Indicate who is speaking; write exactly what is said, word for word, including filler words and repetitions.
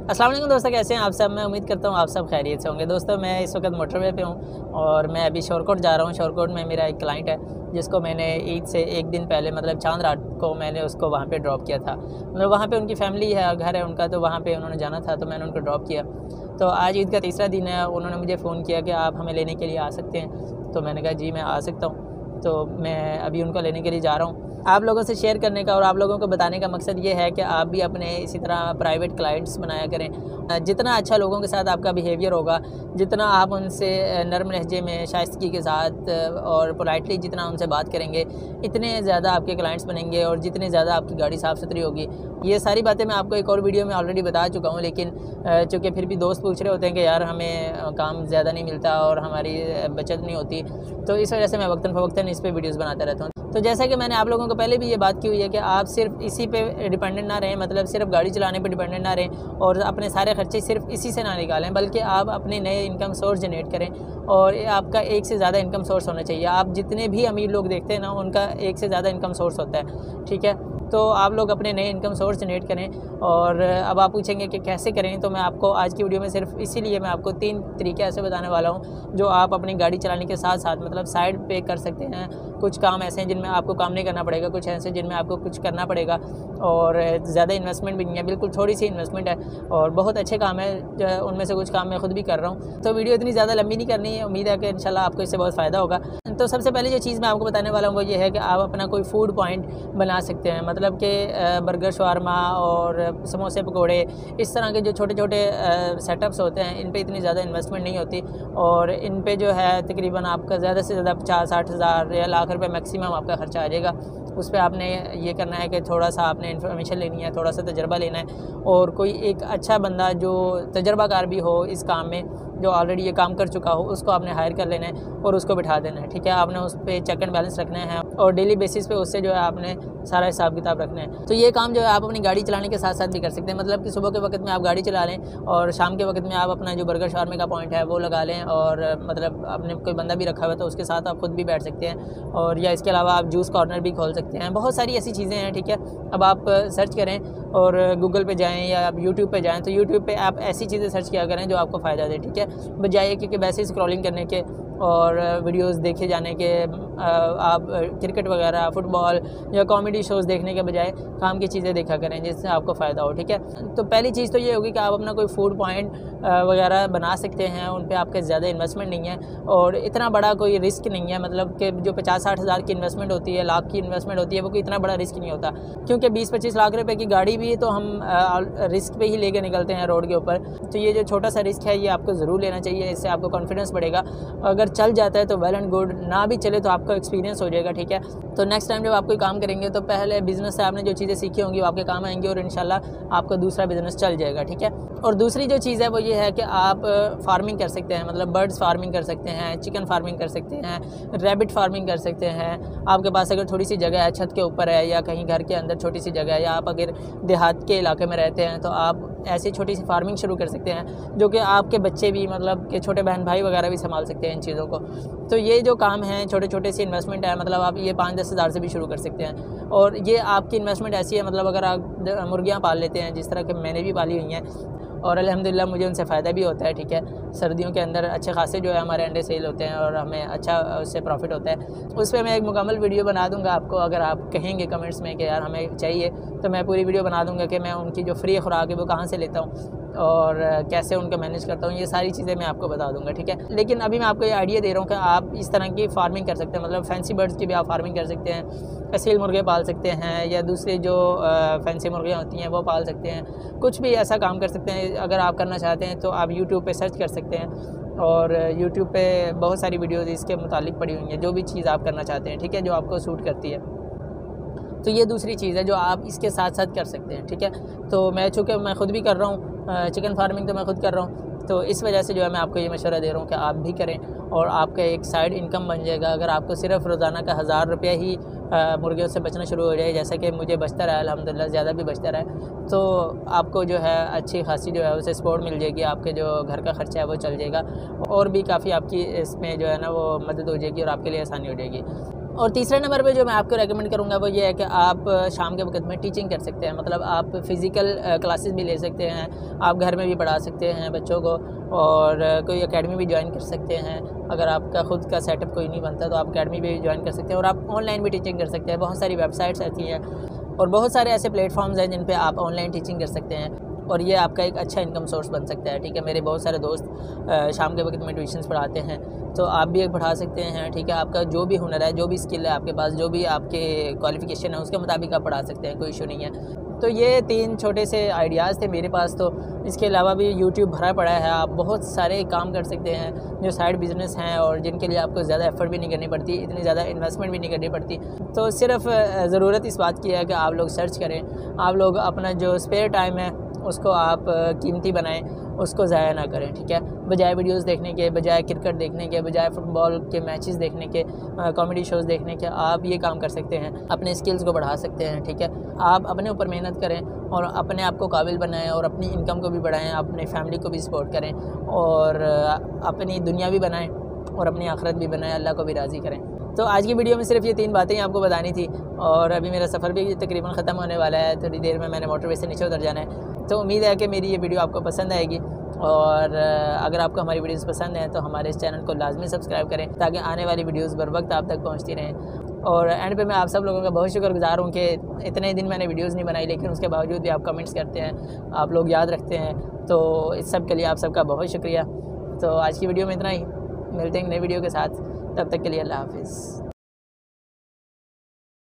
Speaker 1: अस्सलाम वालेकुम दोस्तों, कैसे हैं आप सब। मैं उम्मीद करता हूँ आप सब खैरियत से होंगे। दोस्तों मैं इस वक्त मोटरवे पे हूँ और मैं अभी शोरकोट जा रहा हूँ। शोरकोट में मेरा एक क्लाइंट है जिसको मैंने ईद से एक दिन पहले मतलब चांद रात को मैंने उसको वहाँ पे ड्रॉप किया था। मतलब वहाँ पे उनकी फैमिली है, घर है उनका, तो वहाँ पे उन्होंने जाना था तो मैंने उनको ड्रॉप किया। तो आज ईद का तीसरा दिन है, उन्होंने मुझे फ़ोन किया कि आप हमें लेने के लिए आ सकते हैं। तो मैंने कहा जी मैं आ सकता हूँ। तो मैं अभी उनको लेने के लिए जा रहा हूँ। आप लोगों से शेयर करने का और आप लोगों को बताने का मकसद ये है कि आप भी अपने इसी तरह प्राइवेट क्लाइंट्स बनाया करें। जितना अच्छा लोगों के साथ आपका बिहेवियर होगा, जितना आप उनसे नरम लहजे में शाइस्तगी के साथ और पोलाइटली जितना उनसे बात करेंगे, इतने ज़्यादा आपके क्लाइंट्स बनेंगे और जितने ज़्यादा आपकी गाड़ी साफ़ सुथरी होगी। ये सारी बातें मैं आपको एक और वीडियो में ऑलरेडी बता चुका हूँ, लेकिन चूँकि फिर भी दोस्त पूछ रहे होते हैं कि यार हमें काम ज़्यादा नहीं मिलता और हमारी बचत नहीं होती, तो इस वजह से मैं वक्तन फ़वक्तन इस पर वीडियोज़ बनाता रहता हूँ। तो जैसा कि मैंने आप लोगों को पहले भी ये बात की हुई है कि आप सिर्फ इसी पे डिपेंडेंट ना रहें, मतलब सिर्फ गाड़ी चलाने पे डिपेंडेंट ना रहें और अपने सारे खर्चे सिर्फ इसी से ना निकालें, बल्कि आप अपने नए इनकम सोर्स जनरेट करें। और आपका एक से ज़्यादा इनकम सोर्स होना चाहिए। आप जितने भी अमीर लोग देखते हैं ना, उनका एक से ज़्यादा इनकम सोर्स होता है, ठीक है। तो आप लोग अपने नए इनकम सोर्स जनरेट करें। और अब आप पूछेंगे कि कैसे करें, तो मैं आपको आज की वीडियो में सिर्फ इसीलिए मैं आपको तीन तरीके ऐसे बताने वाला हूँ जो आप अपनी गाड़ी चलाने के साथ साथ मतलब साइड पे कर सकते हैं। कुछ काम ऐसे हैं जिनमें आपको काम नहीं करना पड़ेगा, कुछ ऐसे जिनमें आपको कुछ करना पड़ेगा और ज़्यादा इन्वेस्टमेंट भी नहीं है, बिल्कुल थोड़ी सी इन्वेस्टमेंट है और बहुत अच्छे काम है। उनमें से कुछ काम मैं खुद भी कर रहा हूँ। तो वीडियो इतनी ज़्यादा लंबी नहीं करनी है, उम्मीद है कि इंशाल्लाह आपको इससे बहुत फ़ायदा होगा। तो सबसे पहले जो चीज़ मैं आपको बताने वाला हूँ वो ये है कि आप अपना कोई फूड पॉइंट बना सकते हैं। मतलब कि बर्गर, शवारमा और समोसे, पकोड़े, इस तरह के जो छोटे छोटे सेटअप्स होते हैं, इन पे इतनी ज़्यादा इन्वेस्टमेंट नहीं होती और इन पे जो है तकरीबन आपका ज़्यादा से ज़्यादा पचास साठ हज़ार या लाख रुपए मैक्सिमम आपका ख़र्चा आ जाएगा। उस पर आपने ये करना है कि थोड़ा सा आपने इन्फॉर्मेशन लेनी है, थोड़ा सा तजर्बा लेना है और कोई एक अच्छा बंदा जो तजर्बाकार भी हो इस काम में, जो ऑलरेडी ये काम कर चुका हो, उसको आपने हायर कर लेना है और उसको बिठा देना है, ठीक है। आपने उस पर चेक एंड बैलेंस रखना है और डेली बेसिस पे उससे जो है आपने सारा हिसाब किताब रखना है। तो ये काम जो है आप अपनी गाड़ी चलाने के साथ साथ भी कर सकते हैं। मतलब कि सुबह के वक्त में आप गाड़ी चला लें और शाम के वक्त में आप अपना जो बर्गर शवारमे का पॉइंट है वो लगा लें और मतलब आपने कोई बंदा भी रखा हुआ है तो उसके साथ आप खुद भी बैठ सकते हैं। और या इसके अलावा आप जूस कॉर्नर भी खोल सकते हैं। बहुत सारी ऐसी चीज़ें हैं, ठीक है। अब आप सर्च करें और गूगल पे जाएं या आप यूट्यूब पे जाएं, तो यूट्यूब पे आप ऐसी चीज़ें सर्च किया करें जो आपको फ़ायदा दे, ठीक है, बजाय कि वैसे स्क्रॉलिंग करने के और वीडियोस देखे जाने के। आप क्रिकेट वगैरह, फुटबॉल या कॉमेडी शोज़ देखने के बजाय काम की चीज़ें देखा करें जिससे आपको फ़ायदा हो, ठीक है। तो पहली चीज़ तो ये होगी कि आप अपना कोई फूड पॉइंट वगैरह बना सकते हैं। उन पे आपके ज़्यादा इन्वेस्टमेंट नहीं है और इतना बड़ा कोई रिस्क नहीं है। मतलब कि जो पचास साठ हज़ार की इन्वेस्टमेंट होती है, लाख की इन्वेस्टमेंट होती है, वो कोई इतना बड़ा रिस्क नहीं होता, क्योंकि बीस पच्चीस लाख रुपए की गाड़ी भी तो हम रिस्क पे ही लेके निकलते हैं रोड के ऊपर। तो ये जो छोटा सा रिस्क है ये आपको ज़रूर लेना चाहिए, इससे आपको कॉन्फिडेंस बढ़ेगा। अगर चल जाता है तो वेल एंड गुड, ना भी चले तो आपका एक्सपीरियंस हो जाएगा, ठीक है। तो नेक्स्ट टाइम जब आप कोई काम करेंगे तो पहले बिजनेस से आपने जो चीज़ें सीखी होंगी वो आपके काम आएंगी और इंशाल्लाह आपका दूसरा बिजनेस चल जाएगा, ठीक है। और दूसरी जो चीज़ है वो ये है कि आप फार्मिंग कर सकते हैं। मतलब बर्ड्स फार्मिंग कर सकते हैं, चिकन फार्मिंग कर सकते हैं, रैबिट फार्मिंग कर सकते हैं। आपके पास अगर थोड़ी सी जगह है, छत के ऊपर है या कहीं घर के अंदर छोटी सी जगह है, या आप अगर देहात के इलाके में रहते हैं तो आप ऐसी छोटी सी फार्मिंग शुरू कर सकते हैं जो कि आपके बच्चे भी, मतलब कि छोटे बहन भाई वगैरह भी संभाल सकते हैं इन चीज़ों को। तो ये जो काम है छोटे छोटे सी इन्वेस्टमेंट है, मतलब आप ये पाँच दस हज़ार से भी शुरू कर सकते हैं। और ये आपकी इन्वेस्टमेंट ऐसी है, मतलब अगर आप मुर्गियाँ पाल लेते हैं जिस तरह के मैंने भी पाली हुई हैं और अल्हम्दुलिल्लाह मुझे उनसे फ़ायदा भी होता है, ठीक है। सर्दियों के अंदर अच्छे खासे जो है हमारे अंडे सेल होते हैं और हमें अच्छा उससे प्रॉफिट होता है। उस पर मैं एक मुकम्मल वीडियो बना दूंगा आपको। अगर आप कहेंगे कमेंट्स में कि यार हमें चाहिए तो मैं पूरी वीडियो बना दूंगा कि मैं उनकी जो फ्री खुराक है वो कहाँ से लेता हूँ और कैसे उनका मैनेज करता हूँ। ये सारी चीज़ें मैं आपको बता दूंगा, ठीक है। लेकिन अभी मैं आपको ये आइडिया दे रहा हूँ कि आप इस तरह की फार्मिंग कर सकते हैं। मतलब फैंसी बर्ड्स की भी आप फार्मिंग कर सकते हैं, असील मुर्गे पाल सकते हैं या दूसरे जो फैंसी मुर्गियाँ होती हैं वो पाल सकते हैं। कुछ भी ऐसा काम कर सकते हैं। अगर आप करना चाहते हैं तो आप यूट्यूब पे सर्च कर सकते हैं और यूट्यूब पे बहुत सारी वीडियोज़ इसके मुतालिक पड़ी हुई हैं, जो भी चीज़ आप करना चाहते हैं, ठीक है, जो आपको सूट करती है। तो ये दूसरी चीज़ है जो आप इसके साथ साथ कर सकते हैं, ठीक है। तो मैं चूँकि मैं ख़ुद भी कर रहा हूँ चिकन फार्मिंग, तो मैं ख़ुद कर रहा हूँ, तो इस वजह से जो है मैं आपको ये मशवरा दे रहा हूँ कि आप भी करें और आपका एक साइड इनकम बन जाएगा। अगर आपको सिर्फ रोज़ाना का हज़ार रुपया ही मुर्गियों से बचना शुरू हो जाए, जैसा कि मुझे बचता रहा अल्हम्दुलिल्लाह, ज़्यादा भी बचता रहा, तो आपको जो है अच्छी खासी जो है उसे सपोर्ट मिल जाएगी। आपके जो घर का ख़र्चा है वो चल जाएगा और भी काफ़ी आपकी इसमें जो है ना वो मदद हो जाएगी और आपके लिए आसानी हो जाएगी। और तीसरे नंबर पे जो मैं आपको रेकमेंड करूँगा वो ये है कि आप शाम के वक्त में टीचिंग कर सकते हैं। मतलब आप फ़िज़िकल क्लासेस भी ले सकते हैं, आप घर में भी पढ़ा सकते हैं बच्चों को, और कोई एकेडमी भी ज्वाइन कर सकते हैं। अगर आपका ख़ुद का सेटअप कोई नहीं बनता तो आप एकेडमी भी ज्वाइन कर सकते हैं, और आप ऑनलाइन भी टीचिंग कर सकते हैं। बहुत सारी वेबसाइट्स ऐसी हैं और बहुत सारे ऐसे प्लेटफॉर्म्स हैं जिन पे आप ऑनलाइन टीचिंग कर सकते हैं, और ये आपका एक अच्छा इनकम सोर्स बन सकता है। ठीक है, मेरे बहुत सारे दोस्त शाम के वक्त में ट्यूशन्स पढ़ाते हैं, तो आप भी एक पढ़ा सकते हैं। ठीक है, आपका जो भी हुनर है, जो भी स्किल है आपके पास, जो भी आपके क्वालिफ़िकेशन है, उसके मुताबिक आप पढ़ा सकते हैं, कोई इशू नहीं है। तो ये तीन छोटे से आइडियाज़ थे मेरे पास। तो इसके अलावा भी यूट्यूब भरा पड़ा है, आप बहुत सारे काम कर सकते हैं जो साइड बिज़नेस हैं और जिनके लिए आपको ज़्यादा एफ़र्ट भी नहीं करनी पड़ती, इतनी ज़्यादा इन्वेस्टमेंट भी नहीं करनी पड़ती। तो सिर्फ ज़रूरत इस बात की है कि आप लोग सर्च करें, आप लोग अपना जो स्पेयर टाइम है उसको आप कीमती बनाएं, उसको ज़ाया ना करें। ठीक है, बजाय वीडियोस देखने के, बजाय क्रिकेट देखने के, बजाय फुटबॉल के मैचेस देखने के, कॉमेडी शोज़ देखने के, आप ये काम कर सकते हैं, अपने स्किल्स को बढ़ा सकते हैं। ठीक है, आप अपने ऊपर मेहनत करें और अपने आप को काबिल बनाएं और अपनी इनकम को भी बढ़ाएं, अपने फैमिली को भी सपोर्ट करें और अपनी दुनिया भी बनाएं और अपनी आखिरत भी बनाएं, अल्लाह को भी राज़ी करें। तो आज की वीडियो में सिर्फ ये तीन बातें आपको बतानी थी, और अभी मेरा सफ़र भी तकरीबन ख़त्म होने वाला है, थोड़ी देर में मैंने मोटरवे से नीचे उतर जाना है। तो उम्मीद है कि मेरी ये वीडियो आपको पसंद आएगी, और अगर आपको हमारी वीडियोस पसंद हैं तो हमारे इस चैनल को लाजमी सब्सक्राइब करें ताकि आने वाली वीडियोस बर वक्त आप तक पहुंचती रहें। और एंड पे मैं आप सब लोगों का बहुत शुक्रगुजार हूँ कि इतने दिन मैंने वीडियोस नहीं बनाई, लेकिन उसके बावजूद भी आप कमेंट्स करते हैं, आप लोग याद रखते हैं, तो इस सब के लिए आप सबका बहुत शुक्रिया। तो आज की वीडियो में इतना ही, मिलते हैं नई वीडियो के साथ, तब तक के लिए अल्लाह हाफिज़।